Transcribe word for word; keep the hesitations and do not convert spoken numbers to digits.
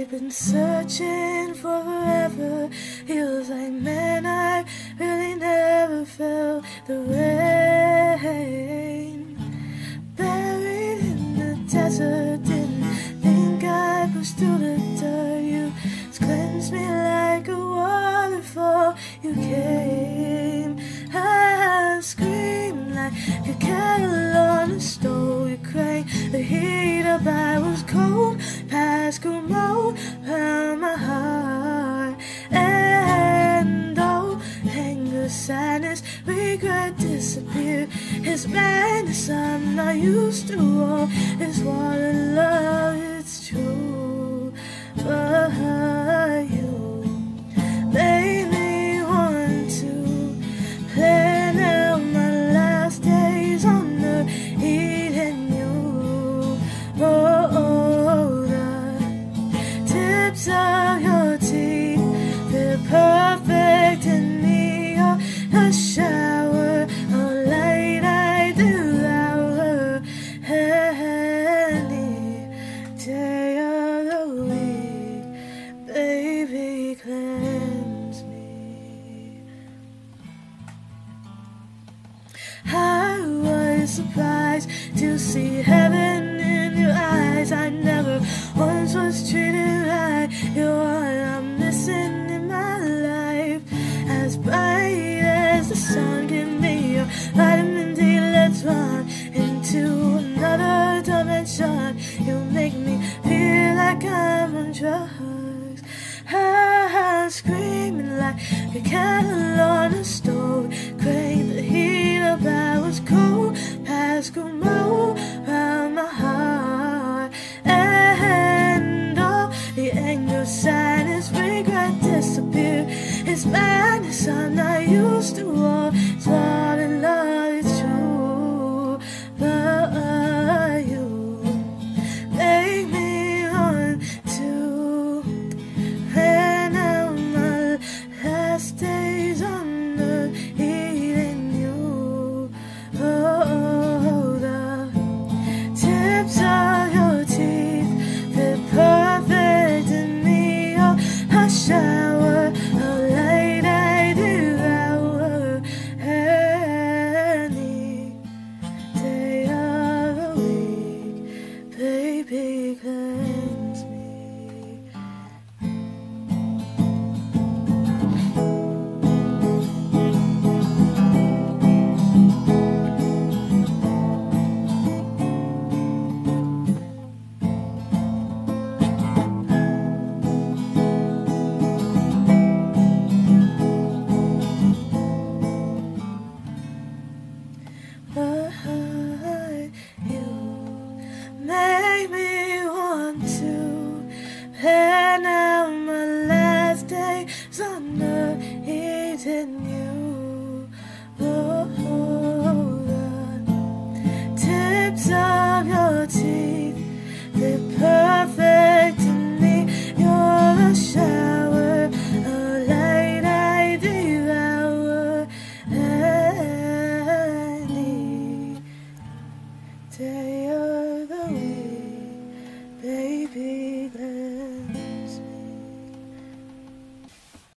I've been searching for forever. Feels like, man, I really never felt the rain. Buried in the desert, didn't think I'd push through the dirt. You cleansed me like a waterfall. You came, I screamed like a kettle on a stove. You cranked the heat up, I was cold. Pascal mode around my heart. And oh, anger, sadness, regret disappeared. His madness I'm not used to. All his water love, it's true. But you made me want to plan out my last days on the heat and you. Oh, oh, the tips of your teeth, they're perfect in me. You're a shower of light I devour any day of the week. Baby, cleanse me. I was surprised to see heaven in your eyes. I never once was treated right. You're what I'm missing in my life. As bright as the sun can be, your vitamin D. Let's run into another dimension. You make me feel like I'm on drugs. I'm screaming like a kettle on a stove. Crank the heat up, I was cold. Pascal mode around my heart. And all the anger, sadness, regret disappear. It's madness I'm not used to. All it's what in love is true. But you make me want to plan out my last days on the heat and you. Oh, the tips of your teeth, they're perfect in me. You're a shower of light I devour any day of the week. Baby, cleanse me. But you make me want to plan out my last days on the heat and you. Oh, the tips of your teeth, they're perfect in me. You're a shower of light I devour any day of the week. Baby,